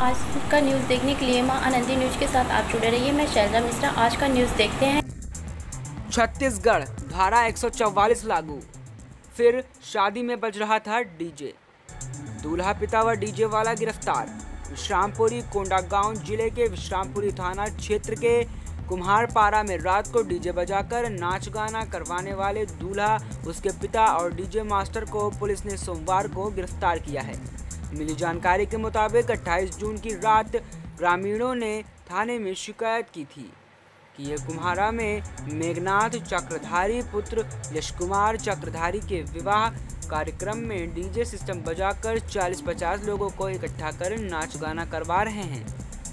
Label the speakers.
Speaker 1: आज का न्यूज़ देखने के लिए मां आनंदी न्यूज़ के साथ आप जुड़े रहिए। मैं शैलजा मिश्रा। आज का न्यूज़ देखते हैं।
Speaker 2: छत्तीसगढ़ धारा 144 लागू, फिर शादी में बज रहा था डीजे। दूल्हा पिता व डीजे वाला गिरफ्तार। विश्रामपुरी कोंडागांव जिले के विश्रामपुरी थाना क्षेत्र के कुम्हारपारा में रात को डीजे बजाकर नाच गाना करवाने वाले दूल्हा, उसके पिता और डीजे मास्टर को पुलिस ने सोमवार को गिरफ्तार किया है। मिली जानकारी के मुताबिक 28 जून की रात ग्रामीणों ने थाने में शिकायत की थी कि ये कुम्हारा में मेघनाथ चक्रधारी पुत्र यश कुमार चक्रधारी के विवाह कार्यक्रम में डीजे सिस्टम बजाकर 40-50 लोगों को इकट्ठा कर नाच गाना करवा रहे हैं।